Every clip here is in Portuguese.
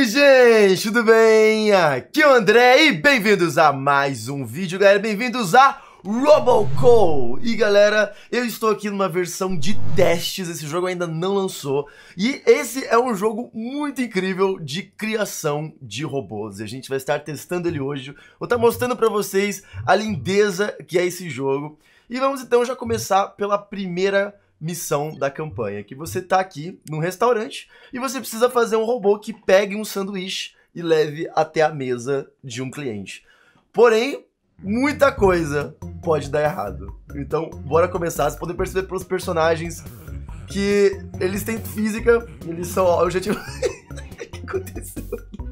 gente, tudo bem? Aqui é o André e bem-vindos a mais um vídeo, galera. Bem-vindos a Robocall. E galera, eu estou aqui numa versão de testes, esse jogo ainda não lançou. E esse é um jogo muito incrível de criação de robôs. E a gente vai estar testando ele hoje. Vou estar mostrando pra vocês a lindeza que é esse jogo. E vamos então já começar pela primeira missão da campanha, que você tá aqui num restaurante e você precisa fazer um robô que pegue um sanduíche e leve até a mesa de um cliente. Porém, muita coisa pode dar errado. Então, bora começar. Vocês podem perceber pelos personagens que eles têm física, eles são... Ó, eu já tinha... O que aconteceu?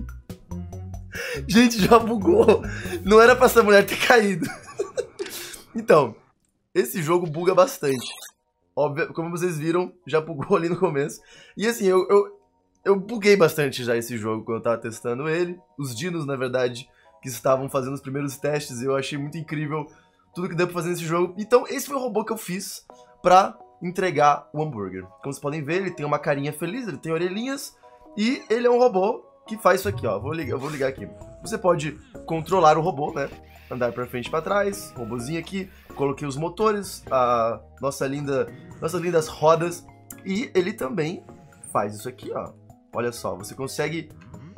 Gente, já bugou. Não era pra essa mulher ter caído. Então, esse jogo buga bastante. Óbvio, como vocês viram, já bugou ali no começo. E assim, eu buguei bastante já esse jogo quando eu tava testando ele. Os dinos, na verdade, que estavam fazendo os primeiros testes, eu achei muito incrível tudo que deu pra fazer nesse jogo. Então, esse foi o robô que eu fiz pra entregar o hambúrguer. Como vocês podem ver, ele tem uma carinha feliz, ele tem orelhinhas. E ele é um robô que faz isso aqui, ó. Eu vou ligar aqui. Você pode controlar o robô, né? Andar pra frente e pra trás, robôzinho aqui. Coloquei os motores, nossas lindas rodas. E ele também faz isso aqui, ó. Olha só, você consegue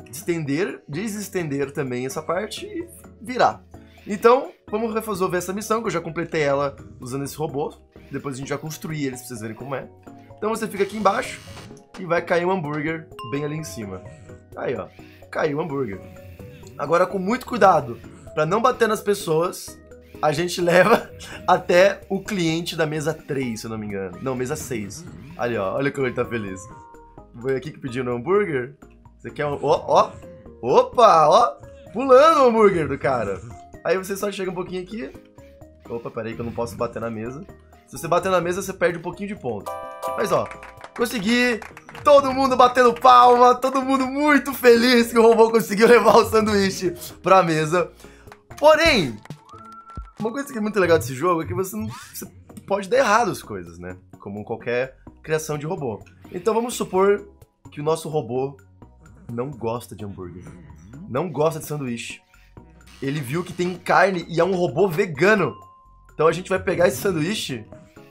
desestender também essa parte e virar. Então, vamos resolver essa missão, que eu já completei ela usando esse robô. Depois a gente vai construir eles pra vocês verem como é. Então você fica aqui embaixo e vai cair um hambúrguer bem ali em cima. Aí, ó, caiu o hambúrguer. Agora, com muito cuidado, pra não bater nas pessoas, a gente leva até o cliente da mesa 3, se eu não me engano. Não, mesa 6. Ali, ó, olha como ele tá feliz. Foi aqui que pediu no hambúrguer. Você quer um... Ó. Opa, ó. Pulando o hambúrguer do cara. Aí você só chega um pouquinho aqui. Opa, peraí que eu não posso bater na mesa. Se você bater na mesa, você perde um pouquinho de ponto. Mas, ó, consegui. Todo mundo batendo palma. Todo mundo muito feliz que o robô conseguiu levar o sanduíche pra mesa. Porém, uma coisa que é muito legal desse jogo é que você pode dar errado as coisas, né? Como qualquer criação de robô. Então vamos supor que o nosso robô não gosta de hambúrguer. Não gosta de sanduíche. Ele viu que tem carne e é um robô vegano. Então a gente vai pegar esse sanduíche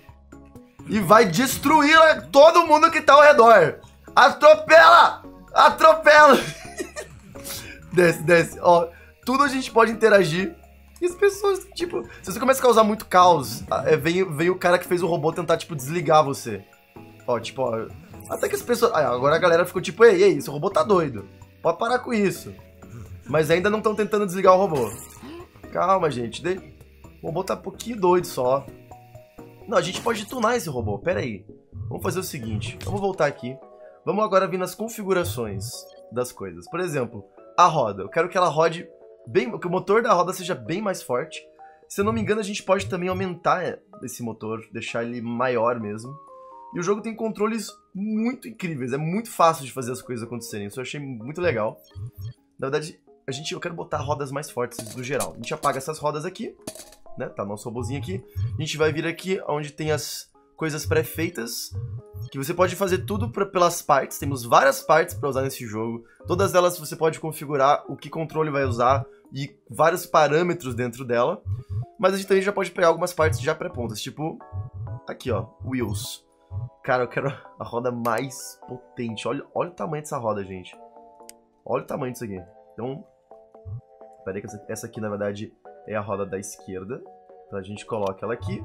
e vai destruir todo mundo que tá ao redor. Atropela! Atropela! Desce. Ó, tudo a gente pode interagir. E as pessoas, tipo... Se você começa a causar muito caos, vem o cara que fez o robô tentar, tipo, desligar você. Ó, tipo, ó... Até que as pessoas... agora a galera ficou tipo, ei, esse robô tá doido. Pode parar com isso. Mas ainda não estão tentando desligar o robô. Calma, gente. O robô tá um pouquinho doido só. Não, a gente pode tunar esse robô. Pera aí. Vamos fazer o seguinte. Vamos voltar aqui. Vamos agora vir nas configurações das coisas. Por exemplo, a roda. Eu quero que ela rode... que o motor da roda seja bem mais forte. Se eu não me engano, a gente pode também aumentar esse motor, deixar ele maior mesmo. E o jogo tem controles muito incríveis, é muito fácil de fazer as coisas acontecerem. Isso eu achei muito legal. Na verdade, eu quero botar rodas mais fortes no geral. A gente apaga essas rodas aqui, né? Tá nosso robozinho aqui. A gente vai vir aqui onde tem as coisas pré-feitas, que você pode fazer tudo pelas partes. Temos várias partes para usar nesse jogo. Todas elas você pode configurar o que controle vai usar e vários parâmetros dentro dela. Mas a gente também já pode pegar algumas partes já pré-prontas, tipo aqui, ó, wheels. Cara, eu quero a roda mais potente. Olha o tamanho dessa roda, gente. Olha o tamanho disso aqui. Então, peraí que essa aqui, na verdade, é a roda da esquerda. Então a gente coloca ela aqui.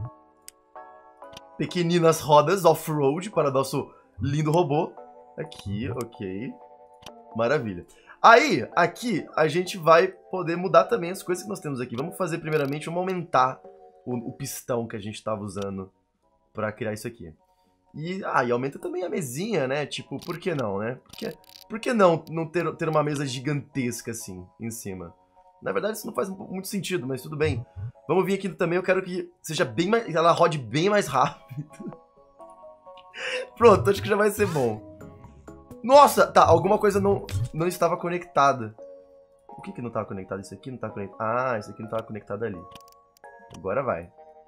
Pequeninas rodas off-road para nosso lindo robô. Aqui, ok. Maravilha. Aí, aqui, a gente vai poder mudar também as coisas que nós temos aqui. Vamos fazer primeiramente, vamos aumentar o pistão que a gente estava usando para criar isso aqui. E aumenta também a mesinha, né? Tipo, por que não, né? Por que não ter uma mesa gigantesca assim, em cima? Na verdade, isso não faz muito sentido, mas tudo bem. Vamos vir aqui também, eu quero que seja bem mais... Ela rode bem mais rápido. Pronto, acho que já vai ser bom. Nossa, tá, alguma coisa não estava conectada. O que não estava conectado? Isso aqui não estava conectado. Ah, isso aqui não estava conectado ali. Agora vai.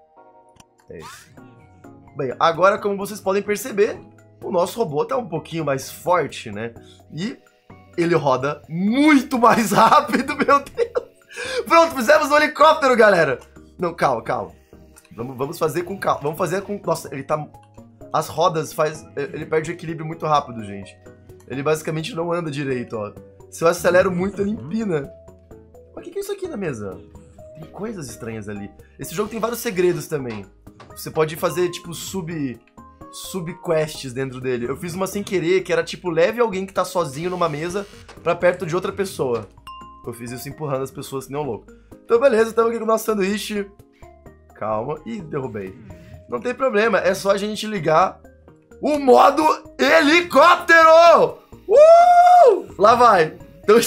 É isso. Bem, agora, como vocês podem perceber, o nosso robô tá um pouquinho mais forte, né? E ele roda muito mais rápido, meu Deus. Pronto, fizemos um helicóptero, galera. Não, calma, calma. Vamos fazer com calma. Vamos fazer com... Nossa, ele tá... As rodas faz... Ele perde o equilíbrio muito rápido, gente. Ele basicamente não anda direito, ó. Se eu acelero muito, ele empina. Mas o que é isso aqui na mesa? Tem coisas estranhas ali. Esse jogo tem vários segredos também. Você pode fazer, tipo, subquests dentro dele. Eu fiz uma sem querer, que era, tipo, leve alguém que tá sozinho numa mesa pra perto de outra pessoa. Eu fiz isso empurrando as pessoas que nem um louco. Então, beleza, estamos aqui com o nosso sanduíche. Calma. Ih, derrubei. Não tem problema, é só a gente ligar o modo helicóptero! Lá vai. Então,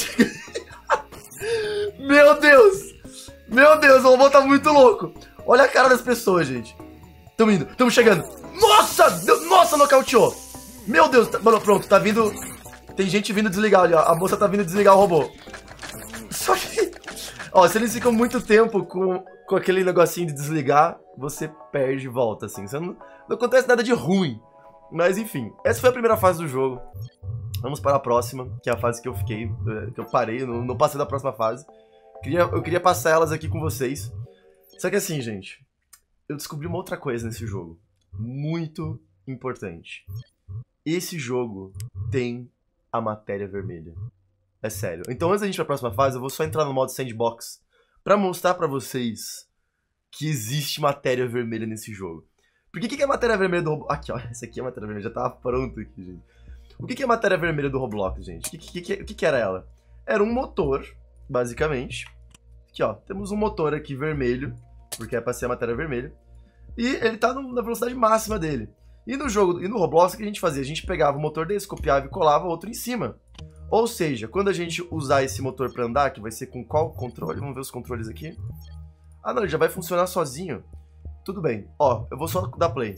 Meu Deus! Meu Deus, o robô tá muito louco. Olha a cara das pessoas, gente. Tamo indo, tamo chegando. Nossa, nossa, nocauteou. Meu Deus, pronto, tá vindo... Tem gente vindo desligar ali, ó. A moça tá vindo desligar o robô. Só que... Ó, se eles ficam muito tempo com aquele negocinho de desligar, você perde e volta, assim. Não acontece nada de ruim. Mas, enfim, essa foi a primeira fase do jogo. Vamos para a próxima, que é a fase que eu fiquei... Que eu parei, não passei da próxima fase. Eu queria passar elas aqui com vocês. Só que assim, gente, eu descobri uma outra coisa nesse jogo. Muito importante. Esse jogo tem a matéria vermelha. É sério. Então antes da gente ir para a próxima fase, eu vou só entrar no modo sandbox para mostrar para vocês que existe matéria vermelha nesse jogo. Por que é a matéria vermelha do Roblox? Aqui, ó. Essa aqui é a matéria vermelha. Já tava pronto aqui, gente. O que é a matéria vermelha do Roblox, gente? O que era ela? Era um motor, basicamente. Aqui, ó. Temos um motor aqui vermelho, porque é pra ser a matéria vermelha. E ele tá na velocidade máxima dele. E no jogo, e no Roblox, o que a gente fazia? A gente pegava o motor desse, copiava e colava outro em cima. Ou seja, quando a gente usar esse motor pra andar, que vai ser com qual controle? Vamos ver os controles aqui. Ah, não, ele já vai funcionar sozinho. Tudo bem. Ó, eu vou só dar play.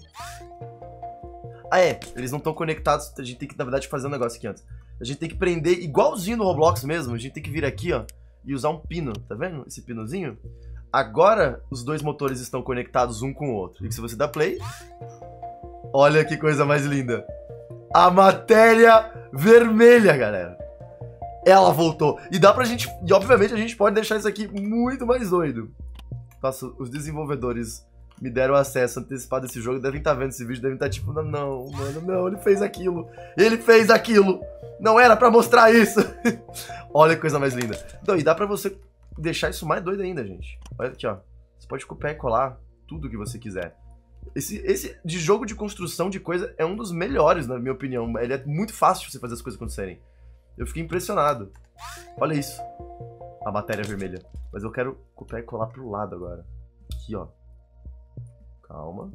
Ah, é. Eles não estão conectados. A gente tem que, na verdade, fazer um negócio aqui antes. A gente tem que prender, igualzinho no Roblox mesmo, a gente tem que vir aqui, ó, e usar um pino. Tá vendo? Esse pinozinho. Agora, os dois motores estão conectados um com o outro. E se você dá play... Olha que coisa mais linda. A matéria vermelha, galera. Ela voltou. E dá pra gente... E, obviamente, a gente pode deixar isso aqui muito mais doido. Nossa, os desenvolvedores me deram acesso antecipado a esse jogo. Devem estar vendo esse vídeo. Devem estar tipo... Não, mano, não. Ele fez aquilo. Ele fez aquilo. Não era pra mostrar isso. Olha que coisa mais linda. Então, e dá pra você deixar isso mais doido ainda, gente. Olha aqui, ó. Você pode copiar e colar tudo que você quiser. Esse de jogo de construção de coisa é um dos melhores, na minha opinião. Ele é muito fácil de você fazer as coisas acontecerem. Eu fiquei impressionado. Olha isso. A matéria vermelha. Mas eu quero copiar e colar pro lado agora. Aqui, ó. Calma.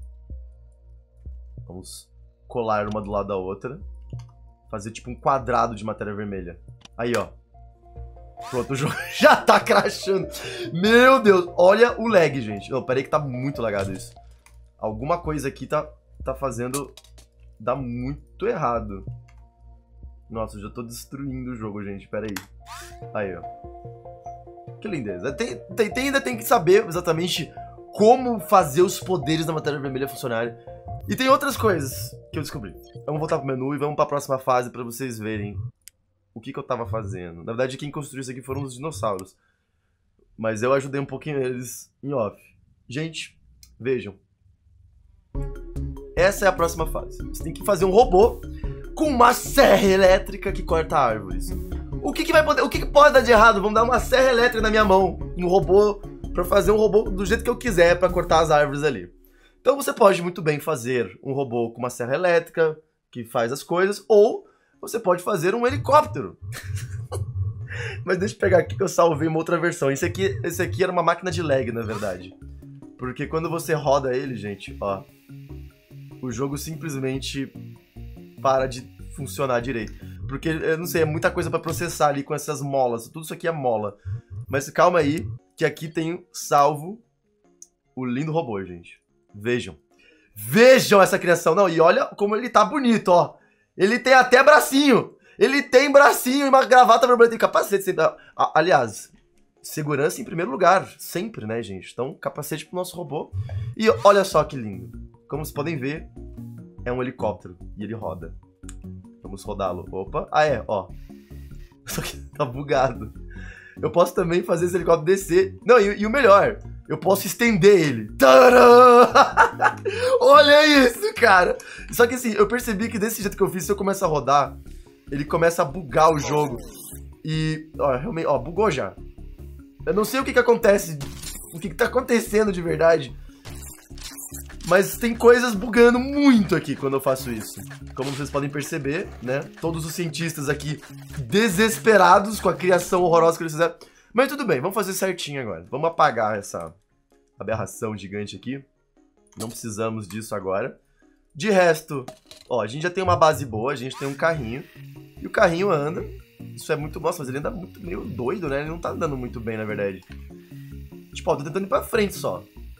Vamos colar uma do lado da outra. Fazer tipo um quadrado de matéria vermelha. Aí, ó. Pronto, o jogo já tá crashando. Meu Deus. Olha o lag, gente. Não, peraí que tá muito lagado isso. Alguma coisa aqui tá fazendo dar muito errado. Nossa, eu já tô destruindo o jogo, gente. Pera aí. Aí, ó. Que lindeza. Ainda tem que saber exatamente como fazer os poderes da matéria vermelha funcionarem. E tem outras coisas que eu descobri. Vamos voltar pro menu e vamos pra próxima fase pra vocês verem o que eu tava fazendo. Na verdade, quem construiu isso aqui foram os dinossauros. Mas eu ajudei um pouquinho eles em off. Gente, vejam. Essa é a próxima fase. Você tem que fazer um robô com uma serra elétrica que corta árvores. O que pode dar de errado? Vamos dar uma serra elétrica na minha mão, um robô, pra fazer um robô do jeito que eu quiser pra cortar as árvores ali. Então você pode muito bem fazer um robô com uma serra elétrica que faz as coisas, ou você pode fazer um helicóptero. Mas deixa eu pegar aqui que eu salvei uma outra versão. Esse aqui era uma máquina de lag, na verdade. Porque quando você roda ele, gente, ó, o jogo simplesmente para de funcionar direito. Porque, eu não sei, é muita coisa pra processar ali com essas molas. Tudo isso aqui é mola. Mas calma aí, que aqui tem salvo o lindo robô, gente. Vejam. Vejam essa criação. Não, e olha como ele tá bonito, ó. Ele tem até bracinho. Ele tem bracinho e uma gravata vermelha. Tem capacete. Sempre. Aliás, segurança em primeiro lugar. Sempre, né, gente? Então, capacete pro nosso robô. E olha só que lindo. Como vocês podem ver, é um helicóptero. E ele roda. Vamos rodá-lo. Opa. Ah, é, ó. Só que tá bugado. Eu posso também fazer esse helicóptero descer. Não, e o melhor, eu posso estender ele. Tcharam! Olha isso, cara! Só que assim, eu percebi que desse jeito que eu fiz, se eu começar a rodar, ele começa a bugar o jogo. E, ó, realmente, ó, bugou já. Eu não sei o que que acontece, o que que tá acontecendo de verdade. Mas tem coisas bugando muito aqui quando eu faço isso. Como vocês podem perceber, né? Todos os cientistas aqui desesperados com a criação horrorosa que eles fizeram. Mas tudo bem, vamos fazer certinho agora. Vamos apagar essa aberração gigante aqui. Não precisamos disso agora. De resto, ó, a gente já tem uma base boa, a gente tem um carrinho. E o carrinho anda. Isso é muito bom, mas ele anda muito meio doido, né? Ele não tá andando muito bem, na verdade. Tipo, ó, tô tentando ir pra frente só.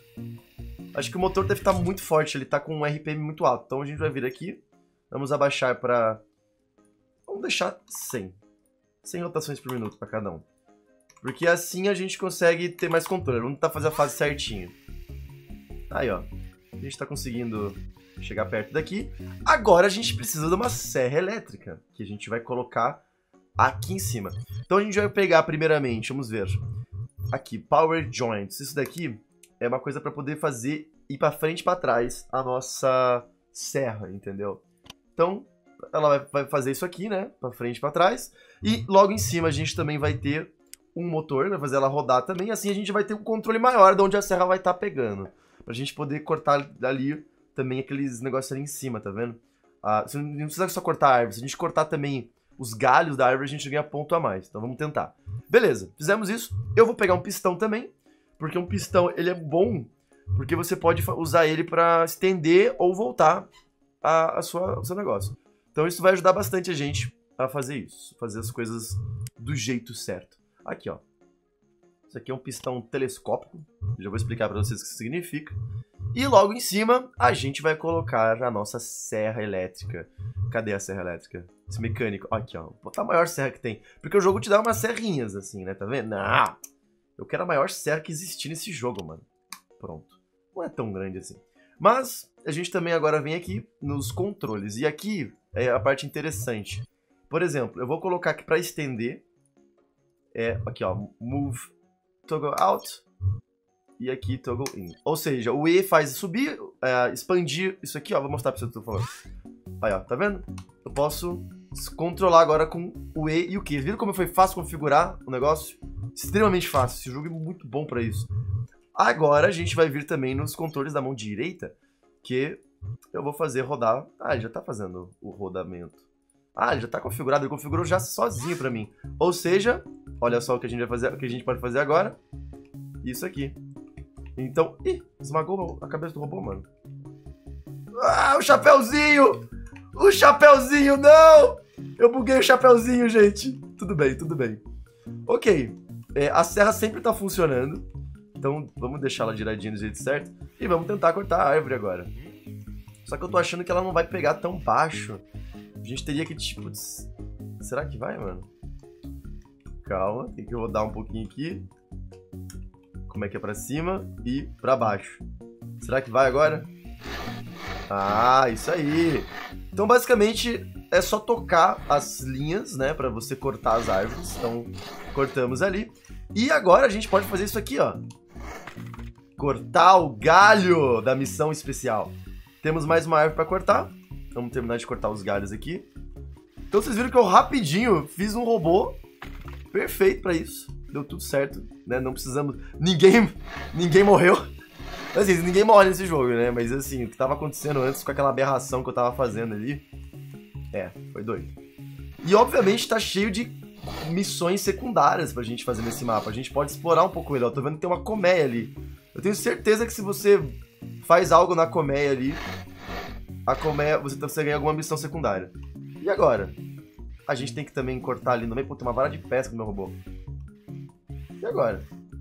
Acho que o motor deve estar muito forte, ele tá com um RPM muito alto. Então a gente vai vir aqui, vamos abaixar pra... Vamos deixar 100. 100 rotações por minuto pra cada um. Porque assim a gente consegue ter mais controle, vamos tentar fazer a fase certinho. Aí, ó. A gente tá conseguindo chegar perto daqui. Agora a gente precisa de uma serra elétrica, que a gente vai colocar aqui em cima. Então a gente vai pegar primeiramente, vamos ver. Aqui, Power Joints. Isso daqui é uma coisa para poder fazer ir para frente e para trás a nossa serra, entendeu? Então, ela vai fazer isso aqui, né? Para frente e para trás. E logo em cima a gente também vai ter um motor, vai fazer ela rodar também. Assim a gente vai ter um controle maior de onde a serra vai estar pegando. Pra gente poder cortar dali também aqueles negócios ali em cima, tá vendo? Você não precisa só cortar a árvore. Se a gente cortar também os galhos da árvore, a gente ganha ponto a mais. Então vamos tentar. Beleza, fizemos isso. Eu vou pegar um pistão também. Porque um pistão, ele é bom, porque você pode usar ele para estender ou voltar o seu negócio. Então isso vai ajudar bastante a gente a fazer isso, fazer as coisas do jeito certo. Aqui, ó. Isso aqui é um pistão telescópico, já vou explicar para vocês o que isso significa. E logo em cima, a gente vai colocar a nossa serra elétrica. Cadê a serra elétrica? Esse mecânico. Aqui, ó. Vou botar a maior serra que tem. Porque o jogo te dá umas serrinhas assim, né? Tá vendo? Não! Eu quero a maior serra que existir nesse jogo, mano. Pronto. Não é tão grande assim. Mas a gente também agora vem aqui nos controles. E aqui é a parte interessante. Por exemplo, eu vou colocar aqui para estender. Aqui, ó. Move, toggle out. E aqui, toggle in. Ou seja, o E faz subir, expandir. Isso aqui, ó. Vou mostrar para vocês o que eu tô falando. Aí, ó. Tá vendo? Eu posso controlar agora com o E e o Q. Viram como foi fácil configurar o negócio? Extremamente fácil, esse jogo é muito bom pra isso. Agora a gente vai vir também nos controles da mão direita, que eu vou fazer rodar. Ah, ele já tá fazendo o rodamento. Ah, ele já tá configurado, ele configurou já sozinho pra mim. Ou seja, olha só o que a gente vai fazer, o que a gente pode fazer agora. Isso aqui. Então, ih, esmagou a cabeça do robô, mano. Ah, o chapéuzinho! O chapéuzinho, não! Eu buguei o chapéuzinho, gente. Tudo bem, tudo bem. Ok. A serra sempre tá funcionando, então vamos deixar ela giradinha do jeito certo e vamos tentar cortar a árvore agora. Só que eu tô achando que ela não vai pegar tão baixo. A gente teria que, tipo... Será que vai, mano? Calma, tem que rodar um pouquinho aqui. Como é que é pra cima e pra baixo. Será que vai agora? Ah, isso aí! Então, basicamente, é só tocar as linhas, né, pra você cortar as árvores. Então, cortamos ali. E agora a gente pode fazer isso aqui, ó. Cortar o galho da missão especial. Temos mais uma árvore pra cortar. Vamos terminar de cortar os galhos aqui. Então vocês viram que eu rapidinho fiz um robô perfeito pra isso. Deu tudo certo, né? Não precisamos... Ninguém morreu. Assim, ninguém morre nesse jogo, né? Mas assim, o que tava acontecendo antes com aquela aberração que eu tava fazendo ali... foi doido. E obviamente tá cheio de missões secundárias pra gente fazer nesse mapa. A gente pode explorar um pouco ele. Eu tô vendo que tem uma colmeia ali. Eu tenho certeza que se você faz algo na colmeia ali, a colmeia, você ganha alguma missão secundária. E agora? A gente tem que também cortar ali no meio. Pô, tem uma vara de pesca no meu robô. E agora?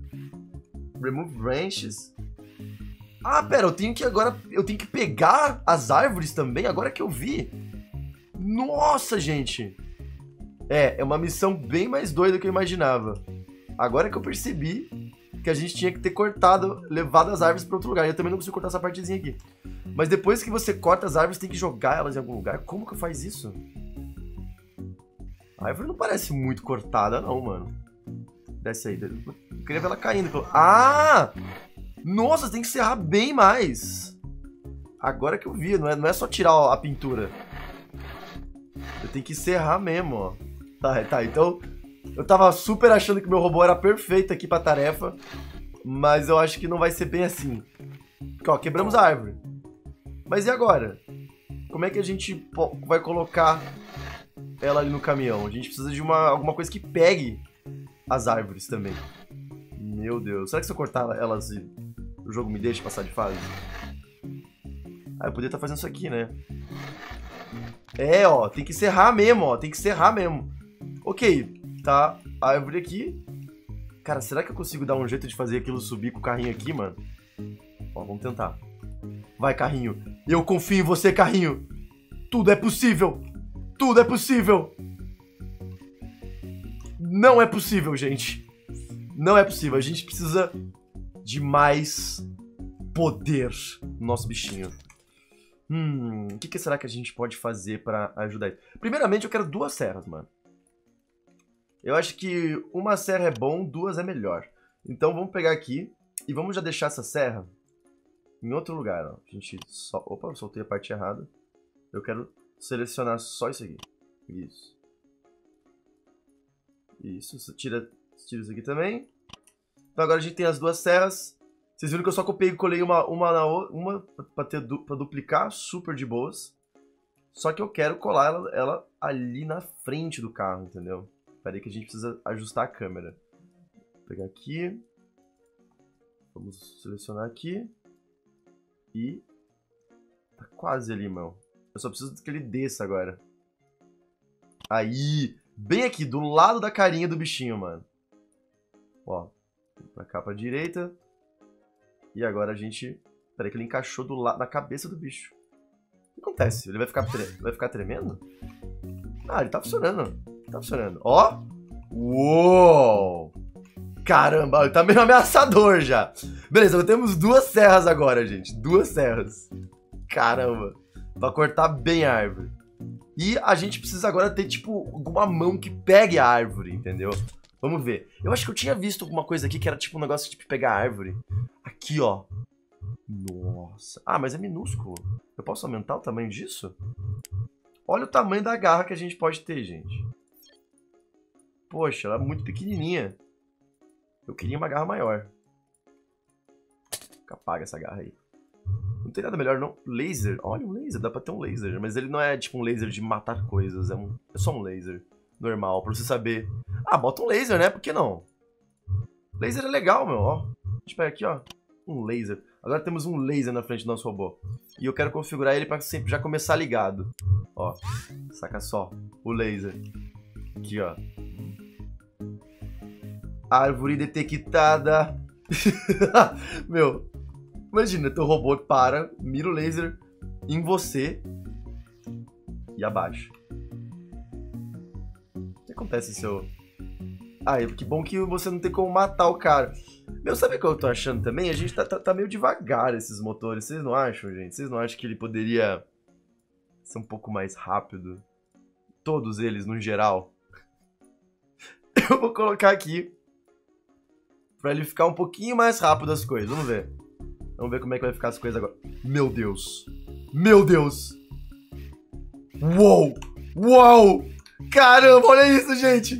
Remove branches. Ah, pera, eu tenho que pegar as árvores também, agora que eu vi. Nossa, gente. É uma missão bem mais doida do que eu imaginava. Agora que eu percebi que a gente tinha que ter levado as árvores para outro lugar. Eu também não consigo cortar essa partezinha aqui. Mas depois que você corta as árvores, tem que jogar elas em algum lugar. Como que faz isso? A árvore não parece muito cortada, não, mano. Desce aí. Eu queria ver ela caindo. Ah! Nossa, tem que serrar bem mais. Agora que eu vi, não é só tirar a pintura. Eu tenho que serrar mesmo, ó. Tá, então... Eu tava super achando que meu robô era perfeito aqui pra tarefa. Mas eu acho que não vai ser bem assim. Porque, ó, quebramos a árvore. Mas e agora? Como é que a gente vai colocar ela ali no caminhão? A gente precisa de alguma coisa que pegue as árvores também. Meu Deus. Será que se eu cortar elas o jogo me deixa passar de fase? Ah, eu poderia estar fazendo isso aqui, né? É, ó. Tem que serrar mesmo, ó. Tem que serrar mesmo. Ok. Tá a árvore aqui. Cara, será que eu consigo dar um jeito de fazer aquilo subir com o carrinho aqui, mano? Ó, vamos tentar. Vai, carrinho. Eu confio em você, carrinho. Tudo é possível. Tudo é possível. Não é possível, gente. Não é possível. A gente precisa de mais poder no nosso bichinho. O que será que a gente pode fazer pra ajudar ele? Primeiramente, eu quero 2 serras, mano. Eu acho que uma serra é bom, 2 é melhor. Então vamos pegar aqui e vamos já deixar essa serra em outro lugar, ó. A gente só... Opa, eu soltei a parte errada. Eu quero selecionar só isso aqui. Isso. Isso, tira isso aqui também. Então agora a gente tem as 2 serras. Vocês viram que eu só copiei e colei uma pra duplicar, super de boas. Só que eu quero colar ela ali na frente do carro, entendeu? Peraí que a gente precisa ajustar a câmera. Vou pegar aqui. Vamos selecionar aqui. E... Tá quase ali, meu. Eu só preciso que ele desça agora. Aí! Bem aqui, do lado da carinha do bichinho, mano. Ó. Pra cá, pra direita. E agora a gente... Peraí que ele encaixou na cabeça do bicho. O que acontece? Ele vai ficar tremendo? Ah, ele tá funcionando. Tá funcionando. Ó! Uou! Caramba, ele tá meio ameaçador já. Beleza, temos 2 serras agora, gente. 2 serras. Caramba. Pra cortar bem a árvore. E a gente precisa agora ter, tipo, alguma mão que pegue a árvore, entendeu? Vamos ver. Eu acho que eu tinha visto alguma coisa aqui que era tipo um negócio de pegar a árvore. Aqui, ó. Nossa. Ah, mas é minúsculo. Eu posso aumentar o tamanho disso? Olha o tamanho da garra que a gente pode ter, gente. Poxa, ela é muito pequenininha. Eu queria uma garra maior. Apaga essa garra aí. Não tem nada melhor, não. Laser. Olha um laser. Dá pra ter um laser. Mas ele não é tipo um laser de matar coisas. É só um laser normal. Pra você saber. Ah, bota um laser, né? Por que não? Laser é legal, meu. Ó. A gente pega aqui, ó. Um laser. Agora temos um laser na frente do nosso robô. E eu quero configurar ele pra sempre já começar ligado. Ó. Saca só. O laser. Aqui, ó. Árvore detectada. Meu. Imagina, teu robô para, mira o laser em você e abaixa. O que acontece se eu... Ah, que bom que você não tem como matar o cara. Meu, sabe o que eu tô achando também? A gente tá meio devagar esses motores. Vocês não acham, gente? Vocês não acham que ele poderia ser um pouco mais rápido? Todos eles, no geral. Eu vou colocar aqui pra ele ficar um pouquinho mais rápido as coisas. Vamos ver. Vamos ver como é que vai ficar as coisas agora. Meu Deus. Meu Deus. Uou. Uou. Caramba, olha isso, gente.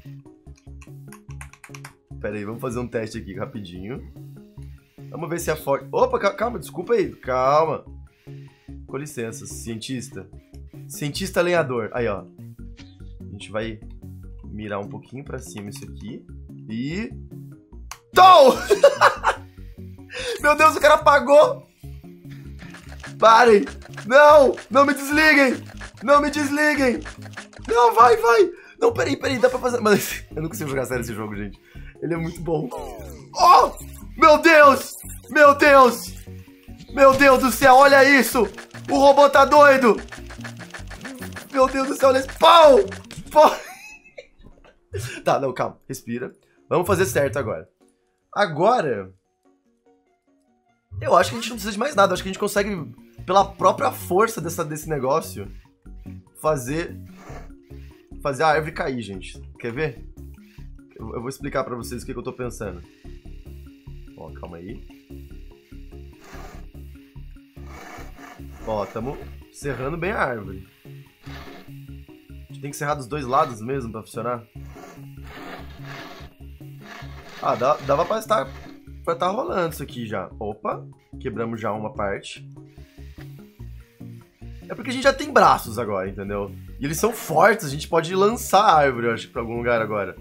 Pera aí, vamos fazer um teste aqui rapidinho. Vamos ver se é forte. Opa, calma, desculpa aí. Calma. Com licença, cientista. Cientista lenhador. Aí, ó. A gente vai mirar um pouquinho pra cima isso aqui. E... Tom! Meu Deus, o cara apagou! Parem! Não! Não me desliguem! Não me desliguem! Não, vai! Não, peraí, dá pra fazer... Mas eu não consigo jogar sério esse jogo, gente. Ele é muito bom. Oh! Meu Deus! Meu Deus! Meu Deus do céu, olha isso! O robô tá doido! Meu Deus do céu, olha isso! Pau! Tá, não, calma, respira. Vamos fazer certo agora. Agora... Eu acho que a gente não precisa de mais nada. Eu acho que a gente consegue, pela própria força desse negócio, fazer fazer a árvore cair, gente. Quer ver? Eu vou explicar pra vocês o que eu tô pensando. Ó, calma aí. Ó, tamo serrando bem a árvore. A gente tem que serrar dos dois lados mesmo pra funcionar. Ah, dava pra estar rolando isso aqui já. Opa, quebramos já uma parte. É porque a gente já tem braços agora, entendeu? E eles são fortes, a gente pode lançar a árvore, eu acho, pra algum lugar agora.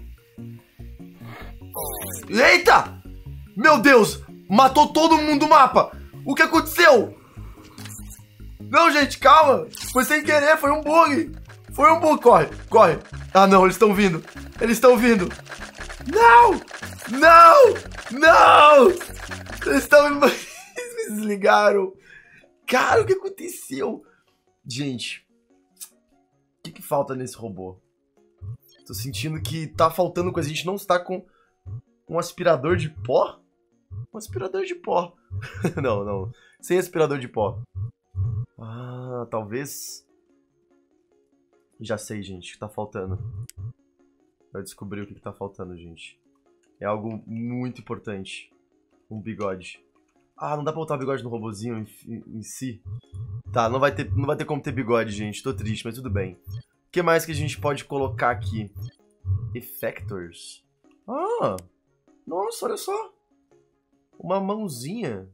Eita! Meu Deus! Matou todo mundo do mapa! O que aconteceu? Não, gente, calma! Foi sem querer, foi um bug! Foi um bug! Corre, corre! Ah, não, eles estão vindo! Eles estão vindo! Não! Não! Não! Eles estão... Eles me desligaram! Cara, o que aconteceu? Gente, o que falta nesse robô? Tô sentindo que tá faltando coisa. A gente não está com um aspirador de pó? Um aspirador de pó. Não, não. Sem aspirador de pó. Ah, talvez... Já sei, gente, o que tá faltando. Eu descobri o que tá faltando, gente. É algo muito importante. Um bigode. Ah, não dá pra botar o bigode no robozinho em si? Tá, não vai ter como ter bigode, gente. Tô triste, mas tudo bem. O que mais que a gente pode colocar aqui? Effectors. Ah! Nossa, olha só. Uma mãozinha.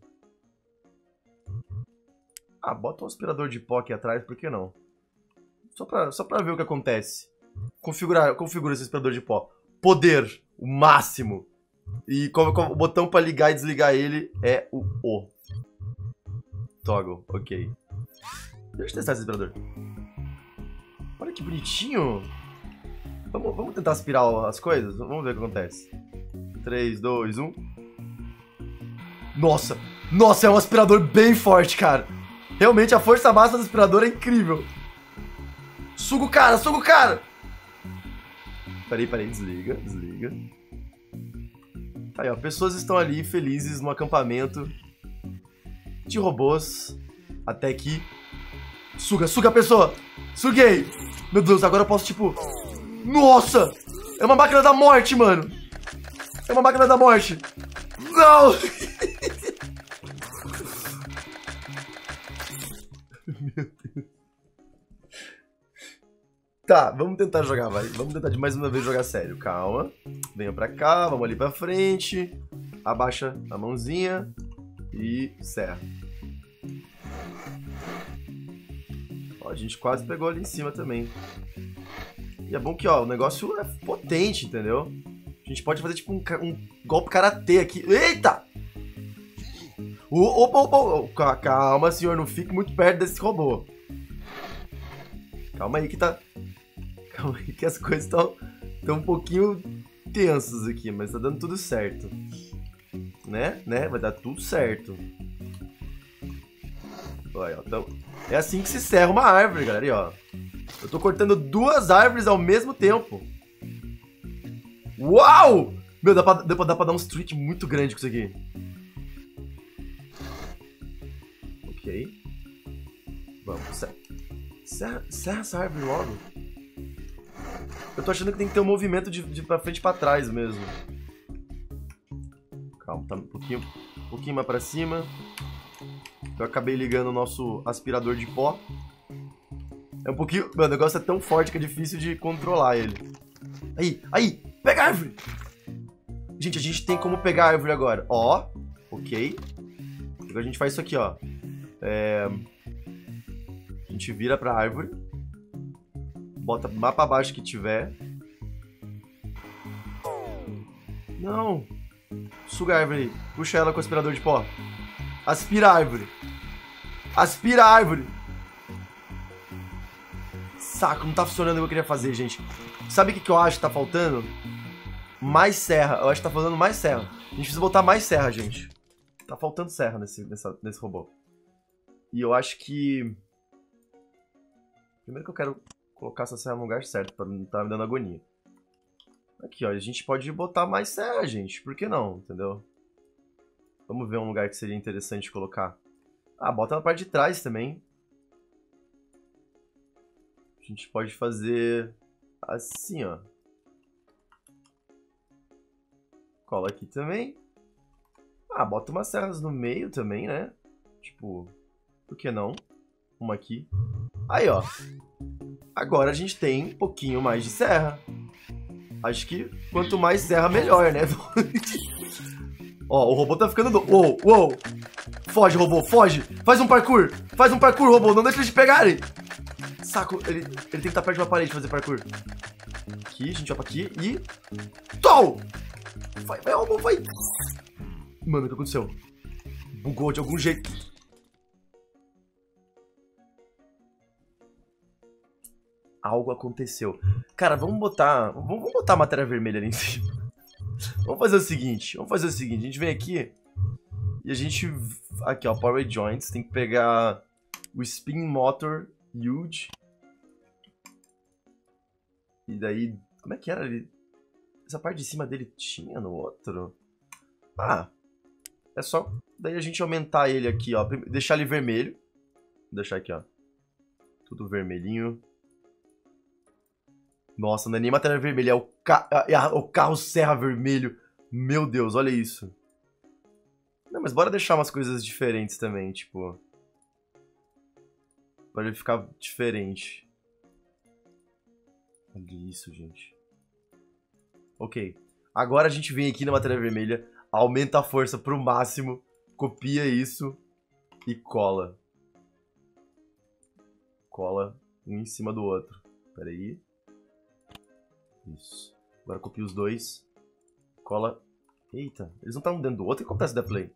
Ah, bota um aspirador de pó aqui atrás, por que não? Só pra ver o que acontece. Configura esse aspirador de pó. Poder, o máximo. E o botão pra ligar e desligar ele é o O. Toggle, ok. Deixa eu testar esse aspirador. Olha que bonitinho. Vamos tentar aspirar as coisas? Vamos ver o que acontece. 3, 2, 1. Nossa! Nossa, é um aspirador bem forte, cara. Realmente a força máxima do aspirador é incrível. Suga o cara, suga o cara! Peraí, desliga. Aí, ó, pessoas estão ali felizes no acampamento de robôs. Até que... Suga a pessoa! Suguei! Meu Deus, agora eu posso, tipo... Nossa! É uma máquina da morte, mano! É uma máquina da morte! Não! Meu Deus. Tá, vamos tentar jogar, vai. Vamos tentar de mais uma vez jogar sério. Calma. Venha pra cá, vamos ali pra frente. Abaixa a mãozinha. E serra. Ó, a gente quase pegou ali em cima também. E é bom que, ó, o negócio é potente, entendeu? A gente pode fazer, tipo, um golpe karatê aqui. Eita! Opa. Calma, senhor. Não fique muito perto desse robô. Calma aí que tá... Calma aí que as coisas estão um pouquinho tensas aqui, mas tá dando tudo certo. Né? Vai dar tudo certo. Olha, ó, então, é assim que se serra uma árvore, galera. E, ó, eu tô cortando 2 árvores ao mesmo tempo. Uau! Meu, dá pra dar um streak muito grande com isso aqui. Ok. Vamos, serra essa árvore logo. Eu tô achando que tem que ter um movimento de pra frente e pra trás mesmo. Calma, tá um pouquinho mais pra cima. Eu acabei ligando o nosso aspirador de pó. É um pouquinho... Meu, o negócio é tão forte que é difícil de controlar ele. Aí! Pega a árvore! Gente, a gente tem como pegar a árvore agora. Ó, ok. Agora a gente faz isso aqui, ó. A gente vira pra árvore. Bota mais pra baixo que tiver. Não! Suga a árvore aí. Puxa ela com o aspirador de pó. Aspira a árvore. Aspira a árvore. Saco, não tá funcionando o que eu queria fazer, gente. Sabe o que eu acho que tá faltando? Mais serra. Eu acho que tá faltando mais serra. A gente precisa botar mais serra, gente. Tá faltando serra nesse robô. E eu acho que... Primeiro que eu quero colocar essa serra no lugar certo, pra não estar me dando agonia. Aqui, ó. A gente pode botar mais serra, gente. Por que não? Entendeu? Vamos ver um lugar que seria interessante colocar. Ah, bota na parte de trás também. A gente pode fazer... Assim, ó. Cola aqui também. Ah, bota umas serras no meio também, né? Tipo, por que não? Uma aqui. Aí, ó. Agora a gente tem um pouquinho mais de serra. Acho que quanto mais serra, melhor, né? Ó, o robô tá ficando... Uou, uou. Foge, robô, foge. Faz um parkour. Faz um parkour, robô. Não deixa eles te pegarem. Saco, ele tem que estar perto de uma parede pra fazer parkour. Aqui, a gente vai pra aqui e... Tol! Vai, robô, vai. Mano, o que aconteceu? Bugou de algum jeito. Algo aconteceu. Cara, vamos botar a matéria vermelha ali em cima. Vamos fazer o seguinte. A gente vem aqui e a gente... Aqui, ó, Power Joints. Tem que pegar o Spin Motor Huge. E daí... Como é que era ali? Essa parte de cima dele tinha no outro? Ah, é só... Daí a gente aumentar ele aqui, ó. Deixar ele vermelho. Vou deixar aqui, ó. Tudo vermelhinho. Nossa, não é nem matéria vermelha, é o carro serra vermelho. Meu Deus, olha isso. Não, mas bora deixar umas coisas diferentes também, tipo... Pra ele ficar diferente. Olha isso, gente. Ok. Agora a gente vem aqui na matéria vermelha, aumenta a força pro máximo, copia isso e cola. Cola um em cima do outro. Pera aí. Isso. Agora copia os dois. Cola. Eita, eles não estão dentro do outro. O que acontece da Play?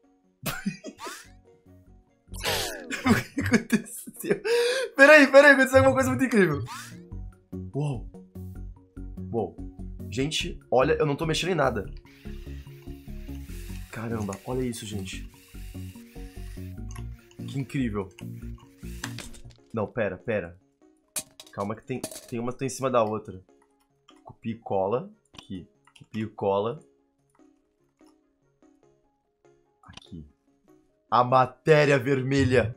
O que aconteceu? Peraí, aconteceu alguma coisa muito incrível. Uou. Uou. Gente, olha, eu não tô mexendo em nada. Caramba, olha isso, gente. Que incrível. Não, pera. Calma que tem uma que tá em cima da outra. Copia e cola. Aqui. Copia e cola. Aqui. A matéria vermelha.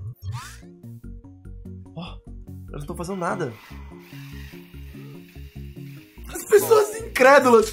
Ó, elas não estão fazendo nada. As pessoas incrédulas.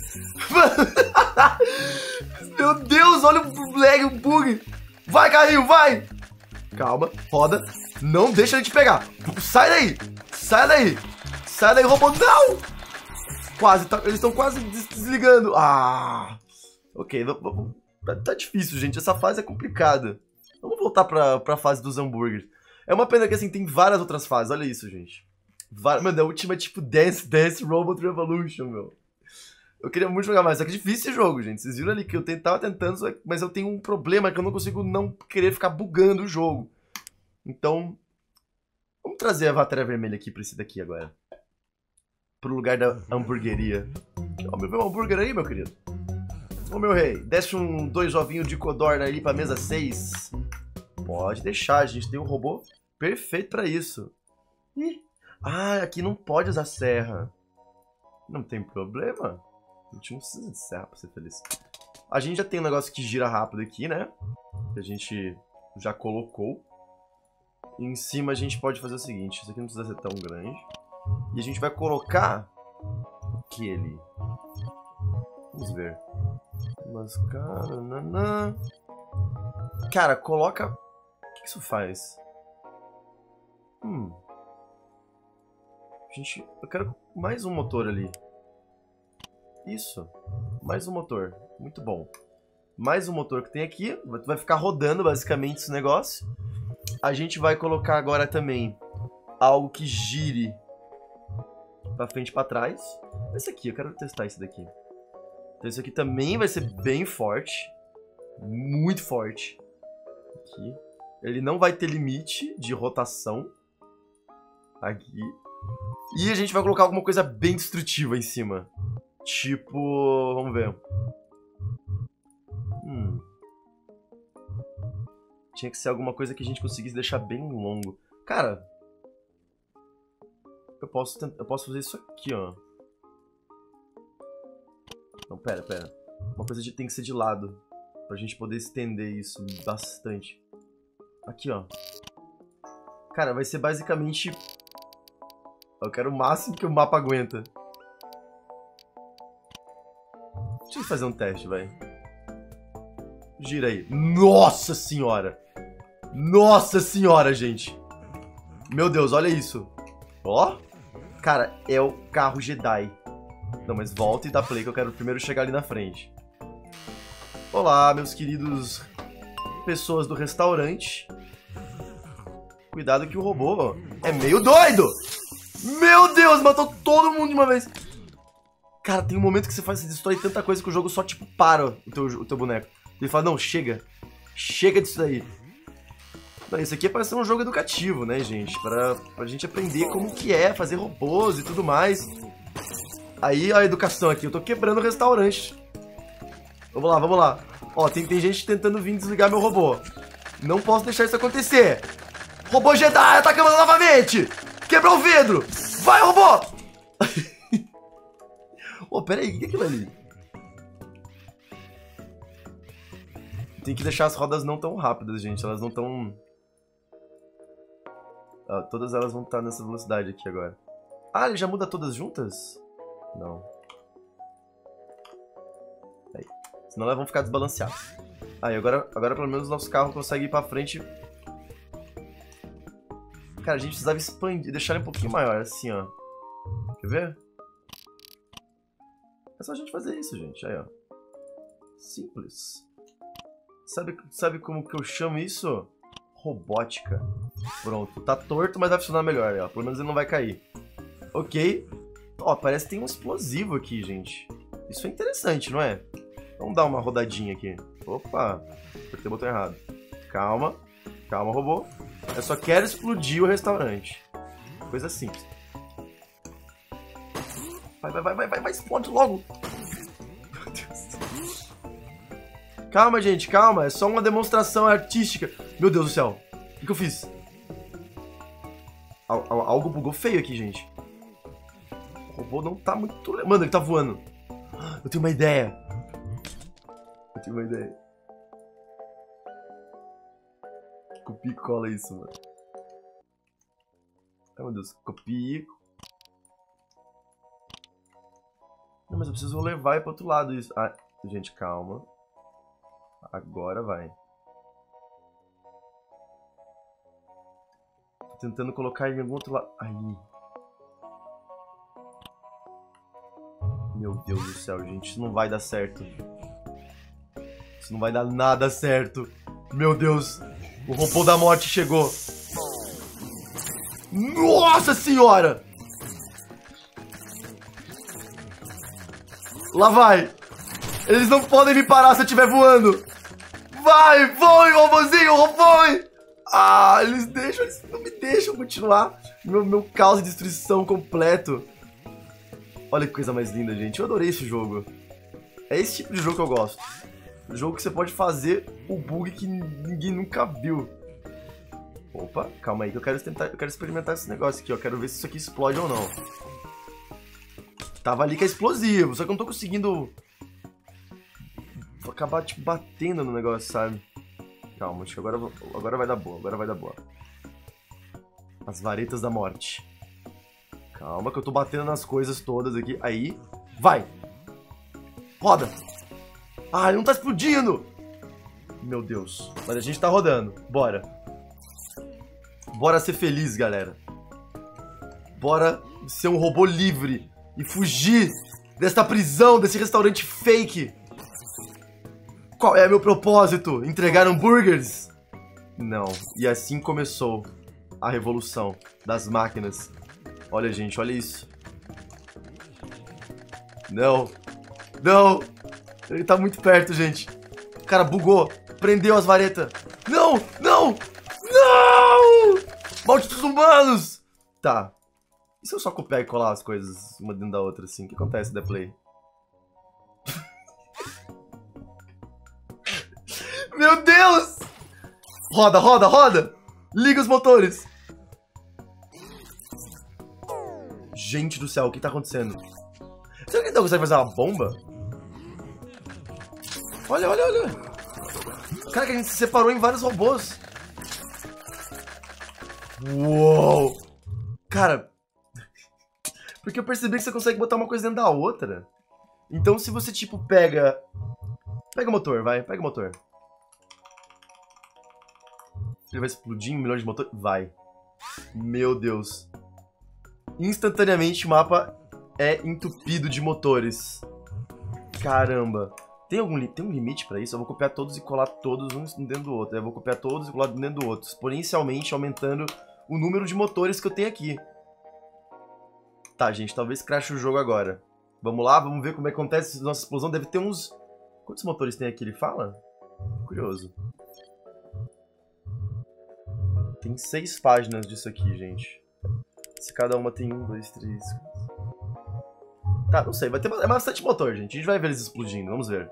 Meu Deus, olha o lag, o bug. Vai, carrinho, vai. Calma, roda. Não deixa ele te pegar. Sai daí. Sai daí. Sai daí, robô. Não. Quase, eles estão quase desligando. Ah. Ok, tá difícil, gente. Essa fase é complicada. Vamos voltar pra fase dos hambúrgueres. É uma pena que, assim, tem várias outras fases. Olha isso, gente. Mano, a última é tipo Dance Robot Revolution, meu. Eu queria muito jogar mais, só que é difícil esse jogo, gente. Vocês viram ali que eu tava tentando, mas eu tenho um problema que eu não consigo não querer ficar bugando o jogo. Então, vamos trazer a matéria vermelha aqui pra esse daqui agora. Pro lugar da hamburgueria. Ó, meu hambúrguer aí, meu querido. Ô, meu rei, desce dois ovinhos de codorna ali pra mesa 6. Pode deixar, a gente tem um robô perfeito pra isso. Ih, aqui não pode usar serra. Não tem problema. A gente não precisa de serra pra ser feliz. A gente já tem um negócio que gira rápido aqui, né? Que a gente já colocou. E em cima a gente pode fazer o seguinte. Isso aqui não precisa ser tão grande. E a gente vai colocar... O que ali? Vamos ver. Mascara... Nanã. Cara, coloca... O que isso faz? Gente, eu quero mais um motor ali. Isso. Mais um motor. Muito bom. Mais um motor que tem aqui. Vai ficar rodando basicamente esse negócio. A gente vai colocar agora também algo que gire pra frente e pra trás. Esse aqui, eu quero testar esse daqui. Então esse aqui também vai ser bem forte. Muito forte. Aqui. Ele não vai ter limite de rotação. Aqui. E a gente vai colocar alguma coisa bem destrutiva em cima. Tipo... Vamos ver. Tinha que ser alguma coisa que a gente conseguisse deixar bem longo. Cara... Eu posso fazer isso aqui, ó. Não, pera. Uma coisa tem que ser de lado. Pra gente poder estender isso bastante. Aqui, ó. Cara, vai ser basicamente... Eu quero o máximo que o mapa aguenta. Deixa eu fazer um teste, vai. Gira aí. Nossa senhora! Nossa senhora, gente! Meu Deus, olha isso. Ó. Cara, é o carro Jedi. Não, mas volta e dá play que eu quero primeiro chegar ali na frente. Olá, meus queridos pessoas do restaurante. Cuidado que o robô é meio doido! Meu Deus, matou todo mundo de uma vez. Cara, tem um momento que você destrói tanta coisa que o jogo só, tipo, para o teu boneco. Ele fala, não, chega. Chega disso daí. Não, isso aqui é pra ser um jogo educativo, né, gente? Pra gente aprender como que é fazer robôs e tudo mais. Aí, a educação aqui. Eu tô quebrando o restaurante. Vamos lá, vamos lá. Ó, tem gente tentando vir desligar meu robô. Não posso deixar isso acontecer. Robô Jedi atacando novamente. Quebrou o vidro. Vai, robô. Ô, pera aí, o que é aquilo ali? Tem que deixar as rodas não tão rápidas, gente. Elas não tão... Ah, todas elas vão estar nessa velocidade aqui agora. Ah, ele já muda todas juntas? Não. Aí. Senão elas vão ficar desbalanceadas. Aí, agora pelo menos o nosso carro consegue ir pra frente. Cara, a gente precisava expandir, deixar ele um pouquinho maior, assim, ó. Quer ver? É só a gente fazer isso, gente. Aí, ó. Simples. Sabe como que eu chamo isso? Robótica. Pronto. Tá torto, mas vai funcionar melhor, ó. Pelo menos ele não vai cair. Ok. Ó, parece que tem um explosivo aqui, gente. Isso é interessante, não é? Vamos dar uma rodadinha aqui. Opa. Apertei o botão errado. Calma. Calma, robô. Eu só quero explodir o restaurante. Coisa simples. Vai, explode logo. Meu Deus. Calma, gente, calma. É só uma demonstração artística. Meu Deus do céu. O que eu fiz? Algo bugou feio aqui, gente. O robô não tá muito... Mano, ele tá voando. Eu tenho uma ideia. Copia e cola isso, mano. Ai, meu Deus. Copia. Não, mas eu preciso levar pro outro lado isso. Ah, gente, calma. Agora vai. Tô tentando colocar ele em algum outro lado. Aí. Meu Deus do céu, gente. Isso não vai dar certo. Isso não vai dar nada certo. Meu Deus. O robô da morte chegou. Nossa senhora! Lá vai. Eles não podem me parar se eu estiver voando. Vai, voe, robôzinho, voe. Ah, eles não me deixam continuar. Meu caos de destruição completo. Olha que coisa mais linda, gente. Eu adorei esse jogo. É esse tipo de jogo que eu gosto. Jogo que você pode fazer o bug que ninguém nunca viu. Opa, calma aí que eu quero experimentar esse negócio aqui, ó. Quero ver se isso aqui explode ou não. Tava ali que é explosivo, só que eu não tô conseguindo... Vou acabar, tipo, batendo no negócio, sabe? Calma, acho que agora vai dar boa, As varetas da morte. Calma que eu tô batendo nas coisas todas aqui. Aí, vai! Roda! Ah, ele não tá explodindo! Meu Deus. Mas a gente tá rodando. Bora. Bora ser feliz, galera. Bora ser um robô livre e fugir desta prisão, desse restaurante fake. Qual é meu propósito? Entregar hambúrgueres? Não. E assim começou a revolução das máquinas. Olha, gente, olha isso. Não. Não. Ele tá muito perto, gente. O cara bugou. Prendeu as varetas. Não! Não! Não! Malditos humanos! Tá. E se eu só copiar e colar as coisas uma dentro da outra, assim? O que acontece, The Play? Meu Deus! Roda, roda, roda! Liga os motores! Gente do céu, o que tá acontecendo? Será que ele não consegue fazer uma bomba? Olha, olha, olha! Cara, que a gente se separou em vários robôs. Uou! Cara... Porque eu percebi que você consegue botar uma coisa dentro da outra. Então se você, tipo, pega... Pega o motor, vai. Pega o motor. Ele vai explodir em milhões de motores? Vai. Meu Deus. Instantaneamente o mapa é entupido de motores. Caramba. Tem um limite pra isso? Eu vou copiar todos e colar todos um dentro do outro. Eu vou copiar todos e colar dentro do outro. Exponencialmente aumentando o número de motores que eu tenho aqui. Tá, gente. Talvez crache o jogo agora. Vamos lá, vamos ver como é que acontece nossa explosão. Deve ter uns... Quantos motores tem aqui? Ele fala? Curioso. Tem 6 páginas disso aqui, gente. Se cada uma tem 1, 2, 3... Tá, não sei. Vai ter bastante motor, gente. A gente vai ver eles explodindo. Vamos ver.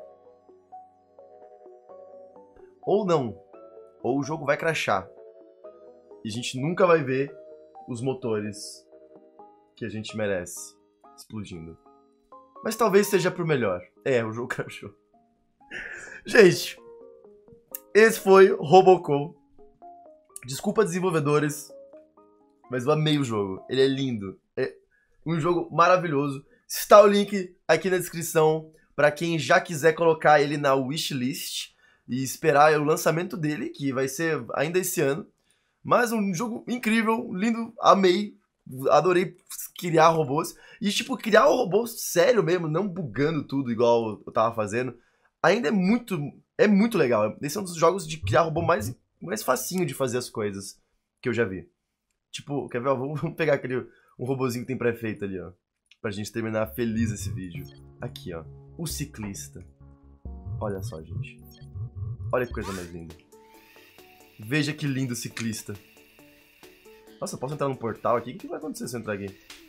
Ou não. Ou o jogo vai crashar. E a gente nunca vai ver os motores que a gente merece explodindo. Mas talvez seja pro melhor. É, o jogo crashou. Gente, esse foi Robocop. Desculpa, desenvolvedores, mas eu amei o jogo. Ele é lindo. É um jogo maravilhoso. Está o link aqui na descrição para quem já quiser colocar ele na wishlist e esperar o lançamento dele, que vai ser ainda esse ano. Mas um jogo incrível, lindo, amei. Adorei criar robôs. E, tipo, criar um robô sério mesmo, não bugando tudo igual eu tava fazendo, ainda é muito legal. Esse é um dos jogos de criar robô mais facinho de fazer as coisas que eu já vi. Tipo, quer ver? Ó, vamos pegar um robozinho que tem pré-feito ali, ó. Pra gente terminar feliz esse vídeo. Aqui, ó. O ciclista. Olha só, gente. Olha que coisa mais linda. Veja que lindo o ciclista. Nossa, eu posso entrar num portal aqui? O que vai acontecer se eu entrar aqui?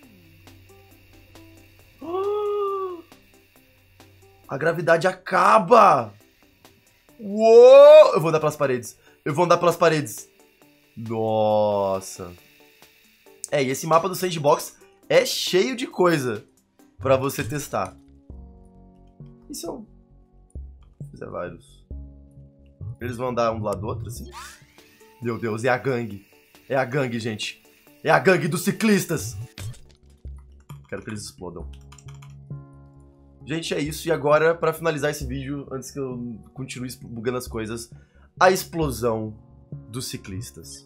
Oh! A gravidade acaba! Uou! Eu vou andar pelas paredes. Eu vou andar pelas paredes. Nossa. É, e esse mapa do Sandbox é cheio de coisa pra você testar. E se eu fizer vários? Eles vão andar um do lado do outro, assim? Meu Deus, é a gangue. É a gangue, gente. É a gangue dos ciclistas. Quero que eles explodam. Gente, é isso. E agora, pra finalizar esse vídeo, antes que eu continue bugando as coisas, a explosão dos ciclistas.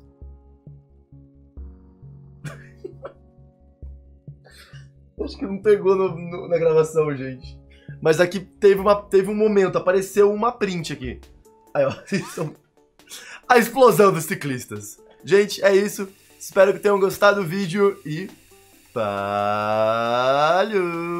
Acho que não pegou na gravação, gente. Mas aqui teve um momento, apareceu uma print aqui. Aí, ó. A explosão dos ciclistas. Gente, é isso. Espero que tenham gostado do vídeo e... Falhou!